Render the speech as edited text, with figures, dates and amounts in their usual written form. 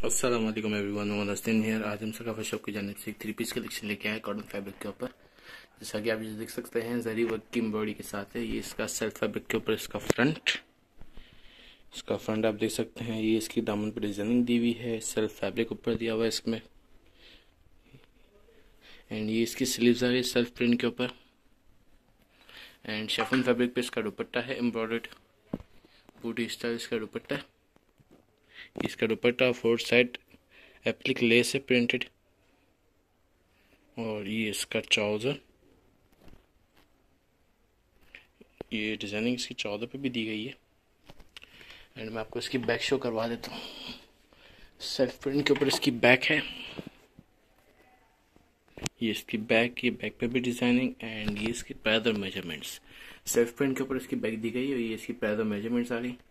अस्सलाम वालेकुम everyone, Sindh here. आज हम सकाफत शॉप की जानिब से एक 3 पीस कलेक्शन लेके आए कॉटन फैब्रिक के ऊपर। जैसा कि आप इसे देख सकते हैं, जरी वर्क की एम्ब्रॉयडरी के साथ है। ये इसका सेल्फ फैब्रिक के ऊपर इसका फ्रंट आप देख सकते हैं। ये इसकी दामन पर डिजाइनिंग दी हुई है, सेल्फ फैब्रिक ऊपर दिया हुआ है इसमें। एंड ये इसकी स्लीव्स आ रही है सेल्फ प्रिंट के ऊपर। एंड शिफॉन फैब्रिक पे इसका दुपट्टा है एम्ब्रॉयडर्ड, बूटी स्टाइल इसका दुपट्टा है। इसका दुपट्टा 4 साइड एप्लिक लेस है प्रिंटेड। और ये इसका ट्राउजर, ये डिजाइनिंग इसकी ट्राउजर पे भी दी गई है। एंड मैं आपको इसकी बैक शो करवा देता हूँ। सेल्फ प्रिंट के ऊपर इसकी बैक है, ये इसकी बैक, ये बैक पे भी डिजाइनिंग। एंड ये इसकी पैर और मेजरमेंट्स, सेल्फ प्रिंट के ऊपर इसकी बैक दी गई है और ये इसकी पैर और मेजरमेंट्स आ गई।